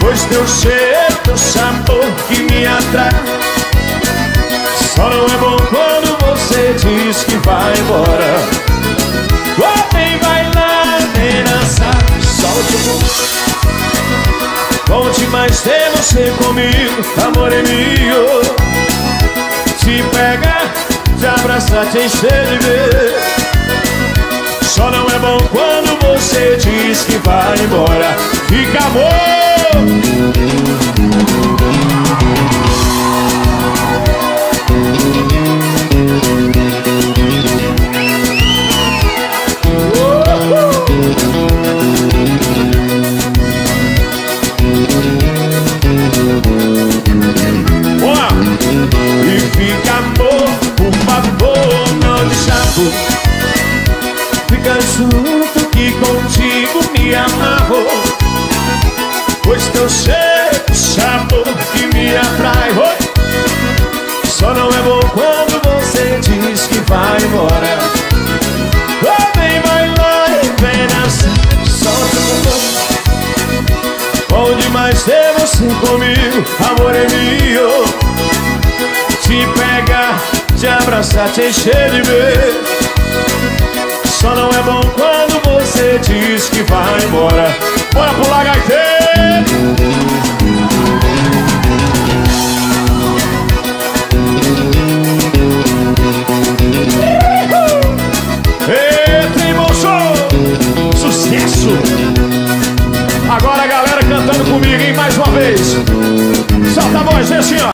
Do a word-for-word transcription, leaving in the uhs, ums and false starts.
pois teu cheiro, teu sabor que me atrai. Só não é bom quando você diz que vai embora. Oh, vem, vai lá, vem dançar, solte o bumbum. Bom demais ter você comigo, amor é meu. Te pegar, te abraçar, te encher de ver. Só não é bom quando você diz que vai embora. Fica amor. E fica amor, por favor, não te chapo. Fica junto que contigo me amarro, pois teu cheiro, sabor que me atrai. Oh! Só não é bom quando você diz que vai embora. Oh, vem, vai lá e vem dançar, solta o bumbum. Bom demais ter você comigo, amor é meu. Te pegar, te abraçar, te encher de ver. Só não é bom quando você diz que vai embora. Bora pular, gaiteiro! Eita, irmão, show! Sucesso! Agora a galera cantando comigo, hein? Mais uma vez. Solta a voz, assim, ó.